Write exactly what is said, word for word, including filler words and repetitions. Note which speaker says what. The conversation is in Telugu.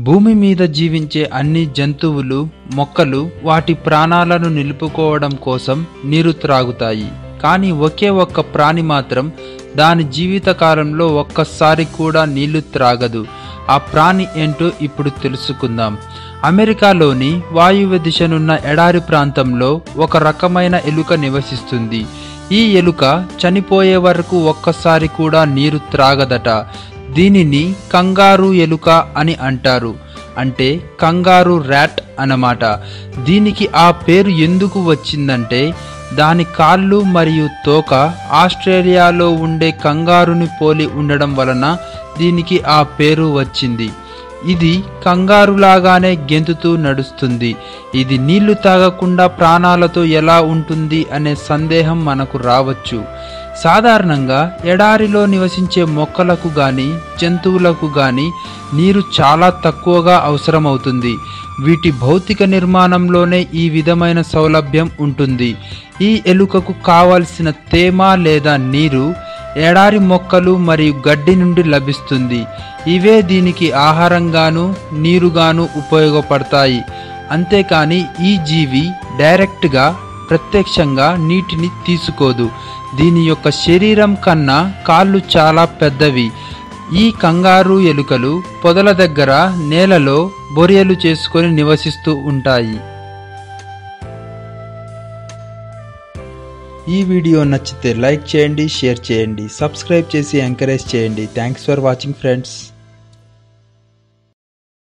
Speaker 1: భూమి మీద జీవించే అన్ని జంతువులు, మొక్కలు వాటి ప్రాణాలను నిలుపుకోవడం కోసం నీరు త్రాగుతాయి. కానీ ఒకే ఒక్క ప్రాణి మాత్రం దాని జీవిత కాలంలో ఒక్కసారి కూడా నీళ్లు త్రాగదు. ఆ ప్రాణి ఏంటో ఇప్పుడు తెలుసుకుందాం. అమెరికాలోని వాయువ్య దిశనున్న ఎడారి ప్రాంతంలో ఒక రకమైన ఎలుక నివసిస్తుంది. ఈ ఎలుక చనిపోయే వరకు ఒక్కసారి కూడా నీరు త్రాగదట. దీనిని కంగారు ఎలుక అని అంటారు. అంటే కంగారు ర్యాట్ అన్నమాట. దీనికి ఆ పేరు ఎందుకు వచ్చిందంటే దాని కాళ్ళు మరియు తోక ఆస్ట్రేలియాలో ఉండే కంగారుని పోలి ఉండడం వలన దీనికి ఆ పేరు వచ్చింది. ఇది కంగారులాగానే గెంతుతూ నడుస్తుంది. ఇది నీళ్లు తాగకుండా ప్రాణాలతో ఎలా ఉంటుంది అనే సందేహం మనకు రావచ్చు. సాధారణంగా ఎడారిలో నివసించే మొక్కలకు గాని జంతువులకు గాని నీరు చాలా తక్కువగా అవసరమవుతుంది. వీటి భౌతిక నిర్మాణంలోనే ఈ విధమైన సౌలభ్యం ఉంటుంది. ఈ ఎలుకకు కావలసిన తేమ లేదా నీరు ఎడారి మొక్కలు మరియు గడ్డి నుండి లభిస్తుంది. ఇవే దీనికి ఆహారంగాను నీరుగాను ఉపయోగపడతాయి. అంతేకాని ఈ జీవి డైరెక్ట్గా ప్రత్యక్షంగా నీటిని తీసుకోదు. దీని యొక్క శరీరం కన్నా కాళ్ళు చాలా పెద్దవి. ఈ కంగారు ఎలుకలు పొదల దగ్గర నేలలో బొరియలు చేసుకొని నివసిస్తూ ఉంటాయి. ఈ వీడియో నచ్చితే లైక్ చేయండి, షేర్ చేయండి, సబ్స్క్రైబ్ చేసి ఎంకరేజ్ చేయండి. Thanks for watching friends.